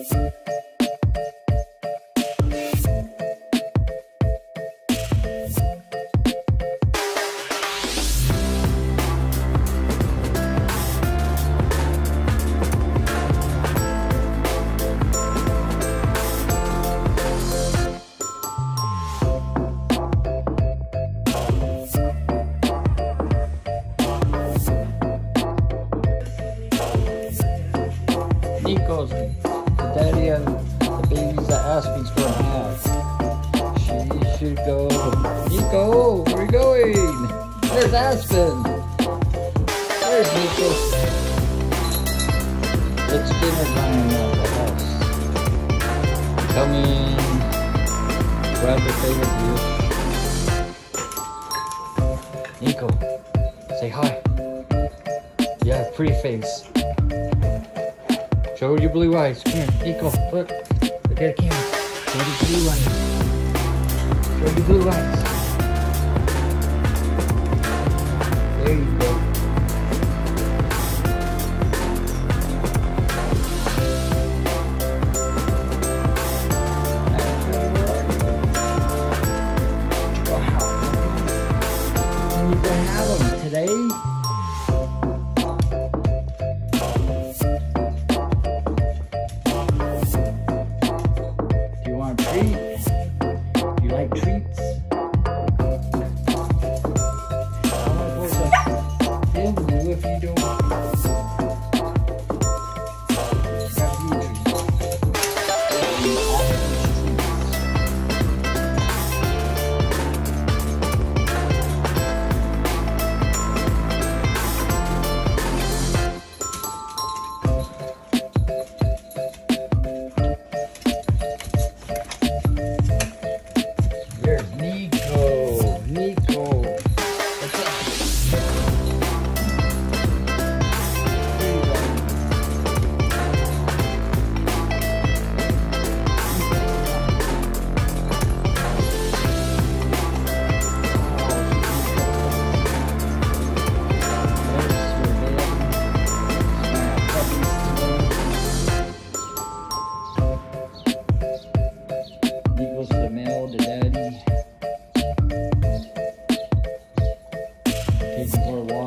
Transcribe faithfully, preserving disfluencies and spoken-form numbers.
Nico's the daddy and the babies that Aspen's gonna have. She should go. Nico, where are you going? There's Aspen. There's Nico. It's dinner time at the house. Come in. Grab the favorite dish. Nico, say hi. Yeah, pretty face. Show your blue eyes. Come here, Nico. Look. Look at the camera. Show your blue eyes. Show your blue eyes. There you go. Wow. And you can have them today. You like treats? I'm not supposed to film you if you don't. Got you There's Nico. Nico. What's up? There you go. Nico's the male, the daddy. Taking for a walk.